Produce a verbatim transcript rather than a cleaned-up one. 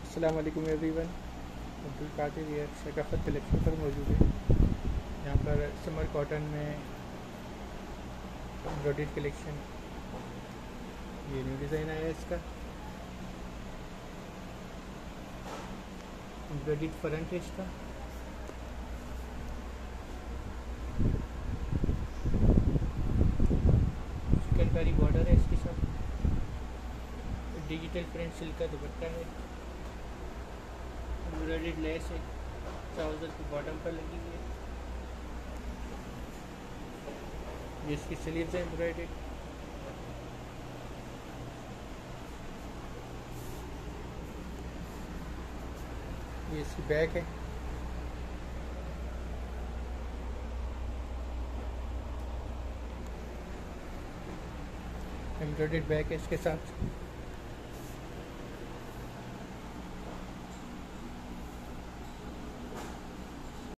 अस्सलाम वालेकुम एवरीवन। अब्दुल कादिर ये शकाफत कलेक्शन पर मौजूद है। यहाँ पर समर कॉटन में एम्ब्रॉयडर्ड कलेक्शन, ये न्यू डिज़ाइन आया है इसका। एम्ब्रॉयडर्ड फ्रंट है इसका। चिकनकारी बॉर्डर है इसके साथ। डिजिटल प्रिंट सिल्क का दुपट्टा है। एम्ब्रॉयडर्ड लेस है, ट्राउज़र की बॉटम पर लगी हुई है। ये इसकी स्लीव्स है एम्ब्रॉयडर्ड। ये इसकी बैक है। एम्ब्रॉयडर्ड बैक है इसके साथ।